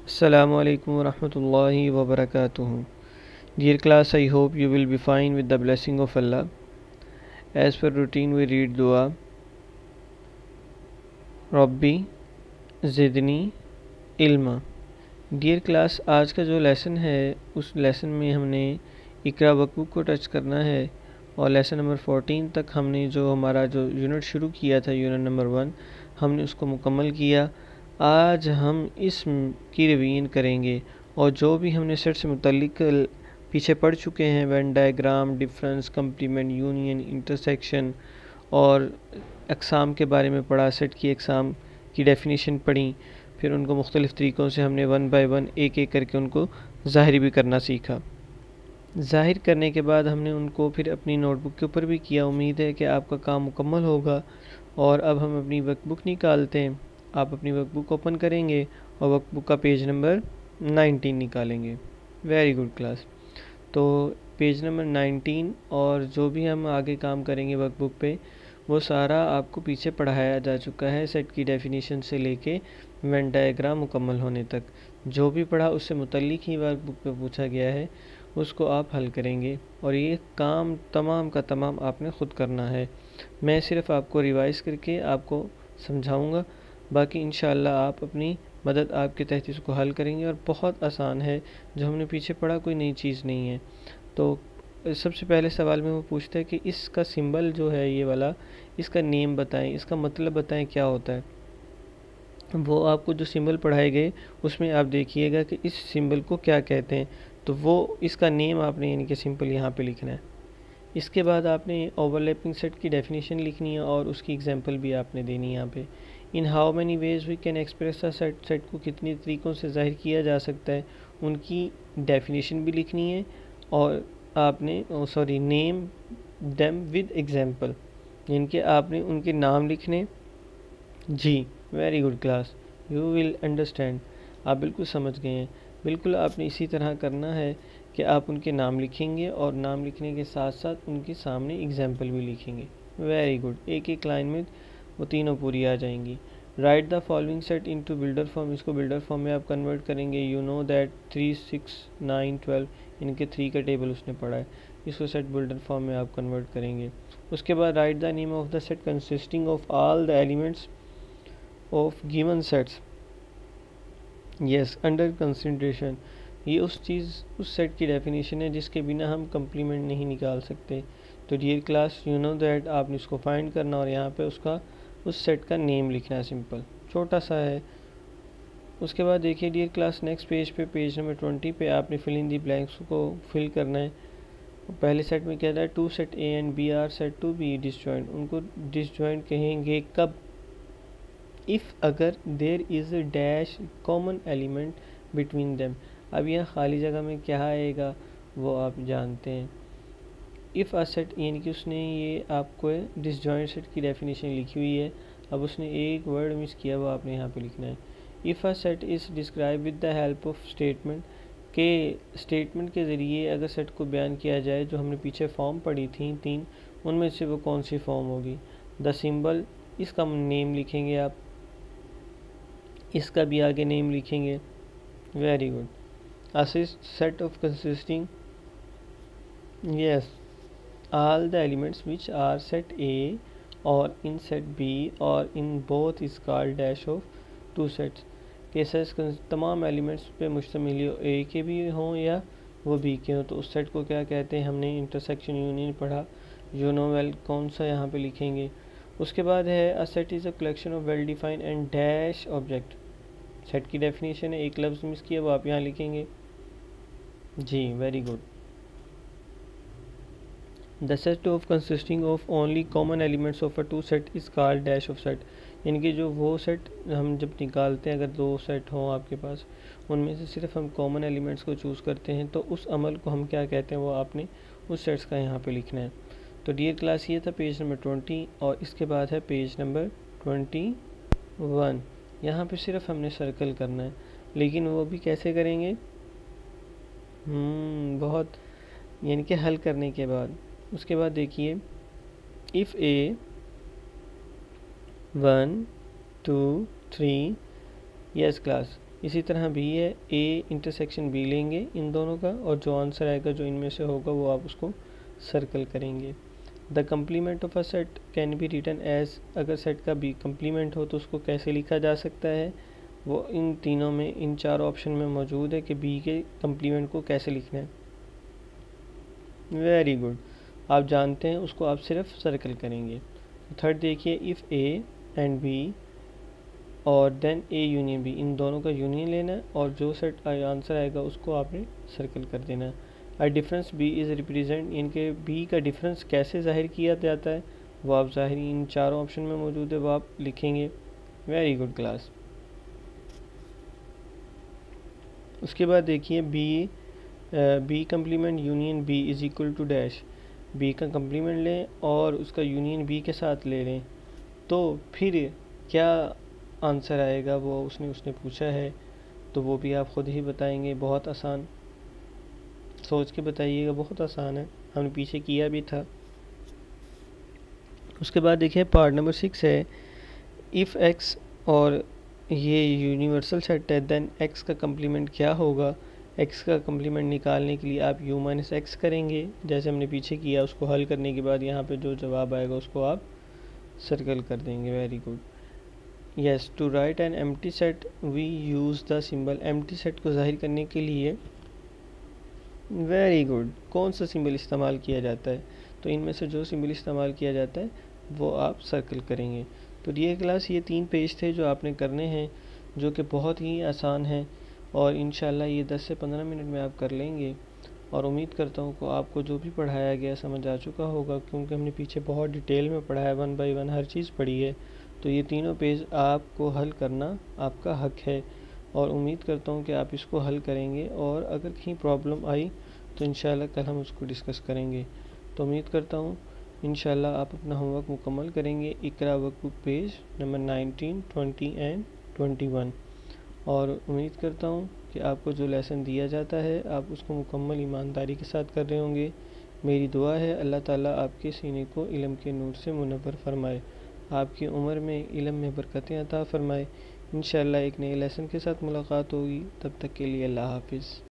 Assalamu alaikum wa rahmatullahi wa barakatuh. Dear class, I hope you will be fine with the blessing of Allah. As per routine, we read dua. Rabbi Zidni Ilma. Dear class, आज का जो lesson है उस lesson में हमने इकरा workbook को touch करना है और लेसन नंबर 14 तक हमने जो हमारा जो यूनिट शुरू किया था, यूनिट नंबर 1, हमने उसको मुकम्मल किया। आज हम इस की रिवीजन करेंगे और जो भी हमने सेट से मुतल्लिक पीछे पढ़ चुके हैं, Venn diagram, difference, complement, union, intersection और अक़साम के बारे में पढ़ा, सेट की अक़साम की डेफिनेशन पढ़ी, फिर उनको मुख्तलिफ़ तरीक़ों से हमने वन बाय वन एक एक करके उनको ज़ाहिर भी करना सीखा। ज़ाहिर करने के बाद हमने उनको फिर अपनी नोटबुक के ऊपर भी किया। उम्मीद है कि आपका काम मुकम्मल होगा। और अब हम अपनी वर्कबुक निकालते हैं। आप अपनी वर्कबुक ओपन करेंगे और वर्कबुक का पेज नंबर 19 निकालेंगे। Very good class. तो पेज नंबर 19 और जो भी हम आगे काम करेंगे वर्कबुक पे, वो सारा आपको पीछे पढ़ाया जा चुका है, सेट की डेफिनेशन से लेके वेन डायग्राम मुकम्मल होने तक। जो भी पढ़ा उससे मुतल्लिक ही वर्कबुक पे पूछा गया है, उसको आप हल करेंगे और ये काम तमाम का तमाम आपने ख़ुद करना है। मैं सिर्फ़ आपको रिवाइज़ करके आपको समझाऊंगा, बाकी इंशाअल्लाह आप अपनी मदद आपके तहत इसको हल करेंगे। और बहुत आसान है, जो हमने पीछे पढ़ा कोई नई चीज़ नहीं है। तो सबसे पहले सवाल में वो पूछता है कि इसका सिंबल जो है ये वाला, इसका नेम बताएं, इसका मतलब बताएं क्या होता है। वो आपको जो सिंबल पढ़ाए गए उसमें आप देखिएगा कि इस सिंबल को क्या कहते हैं, तो वो इसका नेम आपने यानी कि सिंपल यहाँ पे लिखना है। इसके बाद आपने ओवरलैपिंग सेट की डेफिनेशन लिखनी है और उसकी एग्जांपल भी आपने देनी है यहाँ पे। In how many ways we can express a set, set को कितनी तरीक़ों से ज़ाहिर किया जा सकता है, उनकी डेफिनेशन भी लिखनी है। और आपने नेम देम विद एग्जांपल, यानी कि आपने उनके नाम लिखने। जी, very good class, you will understand. आप बिल्कुल समझ गए हैं। बिल्कुल आपने इसी तरह करना है कि आप उनके नाम लिखेंगे और नाम लिखने के साथ साथ उनके सामने एग्जाम्पल भी लिखेंगे। वेरी गुड, एक एक लाइन में वो तीनों पूरी आ जाएंगी। Write the following set into builder form, इसको बिल्डर फॉर्म में आप कन्वर्ट करेंगे। यू नो दैट 3, 6, 9, 12 इनके 3 का टेबल उसने पढ़ा है, इसको सेट बिल्डर फॉर्म में आप कन्वर्ट करेंगे। उसके बाद write the name of the set consisting of all the elements of given sets is under consideration. ये उस सेट की डेफिनेशन है जिसके बिना हम कंप्लीमेंट नहीं निकाल सकते। तो dear class, you know that आपने इसको फाइंड करना और यहाँ पे उसका उस सेट का नेम लिखना है, सिंपल छोटा सा है। उसके बाद देखिए डियर क्लास, नेक्स्ट पेज पे पेज नंबर 20 पे आपने फिल इन दी ब्लैंक्स को फिल करना है। पहले सेट में क्या था, two set A and B are set to be disjoint, उनको डिसजॉइंट कहेंगे कब, इफ़ अगर there is a dash common element between them. अब यहाँ खाली जगह में क्या आएगा वो आप जानते हैं। इफ़ अ सेट, यानी कि उसने ये आपको डिसजॉइंट सेट की डेफिनेशन लिखी हुई है, अब उसने एक वर्ड मिस किया, वो आपने यहाँ पे लिखना है। If a set is describe with the help of statement, के स्टेटमेंट के ज़रिए अगर सेट को बयान किया जाए, जो हमने पीछे फॉर्म पढ़ी थी 3, उनमें से वो कौन सी फॉर्म होगी। द सिंबल, इसका नेम लिखेंगे आप, इसका भी आगे नेम लिखेंगे। Very good. Assist set of consisting is all the elements which are set A or in set B or in both is called dash of two sets. केसेस तमाम elements पे मुश्तमिल हो, ए के भी हों या वो बी के हों, तो उस सेट को क्या कहते हैं। हमने इंटरसेक्शन यूनियन पढ़ा, यू नो वेल, कौन सा यहाँ पे लिखेंगे। उसके बाद है a set is a collection of well defined and dash object. Set की डेफिनेशन है, एक लफ्ज़ मिस किया वो आप यहाँ लिखेंगे। जी, very good. The set of consisting of only common elements of a two set is called dash of set, यानी कि जो वो सेट हम जब निकालते हैं, अगर 2 सेट हों आपके पास, उनमें से सिर्फ हम कॉमन एलिमेंट्स को चूज़ करते हैं, तो उस अमल को हम क्या कहते हैं, वो आपने उस सेट्स का यहाँ पे लिखना है। तो डियर क्लास, ये था पेज नंबर 20 और इसके बाद है पेज नंबर 21। यहाँ पे सिर्फ हमने सर्कल करना है, लेकिन वो भी कैसे करेंगे, बहुत, यानी कि हल करने के बाद। उसके बाद देखिए, इफ़ ए 1, 2, 3 यस क्लास, इसी तरह बी है, ए इंटरसेक्शन बी लेंगे इन दोनों का, और जो आंसर आएगा जो इनमें से होगा वो आप उसको सर्कल करेंगे। The complement of a set can be written as, अगर सेट का बी कम्प्लीमेंट हो तो उसको कैसे लिखा जा सकता है, वो इन तीनों में, इन चार ऑप्शन में मौजूद है कि बी के कम्प्लीमेंट को कैसे लिखना है। वेरी गुड, आप जानते हैं, उसको आप सिर्फ सर्कल करेंगे। थर्ड देखिए, इफ़ ए एंड बी और देन ए यूनियन बी, इन दोनों का यूनियन लेना है और जो सेट आंसर आएगा उसको आपने सर्कल कर देना है। A difference B is represent, इनके बी का डिफरेंस कैसे जाहिर किया जाता है वो आप ज़ाहिरी इन चारों ऑप्शन में मौजूद है वो आप लिखेंगे। Very good class. उसके बाद देखिए B complement union B is equal to dash, B का कम्प्लीमेंट लें और उसका यूनियन बी के साथ ले लें, तो फिर क्या आंसर आएगा वो उसने पूछा है, तो वो भी आप ख़ुद ही बताएंगे। बहुत आसान, सोच के बताइएगा, बहुत आसान है, हमने पीछे किया भी था। उसके बाद देखिए पार्ट नंबर 6 है, इफ़ एक्स और ये यूनिवर्सल सेट है देन एक्स का कम्प्लीमेंट क्या होगा। एक्स का कम्प्लीमेंट निकालने के लिए आप u माइनस एक्स करेंगे जैसे हमने पीछे किया, उसको हल करने के बाद यहाँ पे जो जवाब आएगा उसको आप सर्कल कर देंगे। Very good. Yes, to write an empty set we use the symbol, empty set को जाहिर करने के लिए वेरी गुड कौन सा सिंबल इस्तेमाल किया जाता है, तो इनमें से जो सिंबल इस्तेमाल किया जाता है वो आप सर्कल करेंगे। तो ये क्लास, ये 3 पेज थे जो आपने करने हैं, जो कि बहुत ही आसान है और इंशाल्लाह ये 10 से 15 मिनट में आप कर लेंगे। और उम्मीद करता हूँ कि आपको जो भी पढ़ाया गया समझ आ चुका होगा, क्योंकि हमने पीछे बहुत डिटेल में पढ़ाया, 1 बाय 1 हर चीज़ पढ़ी है। तो ये तीनों पेज आपको हल करना आपका हक है और उम्मीद करता हूँ कि आप इसको हल करेंगे, और अगर कहीं प्रॉब्लम आई तो इंशाल्लाह कल हम उसको डिस्कस करेंगे। तो उम्मीद करता हूँ इंशाल्लाह आप अपना होमवर्क मुकम्मल करेंगे। Iqra workbook page number 19, 20 and 21। और उम्मीद करता हूँ कि आपको जो लेसन दिया जाता है आप उसको मुकम्मल ईमानदारी के साथ कर रहे होंगे। मेरी दुआ है अल्लाह ताला आपके सीने को इल्म के नूर से मुनव्वर फरमाए, आपकी उम्र में इल्म में बरकतें अता फरमाए। इंशाल्लाह एक नए लेसन के साथ मुलाकात होगी, तब तक के लिए अल्लाह हाफिज़।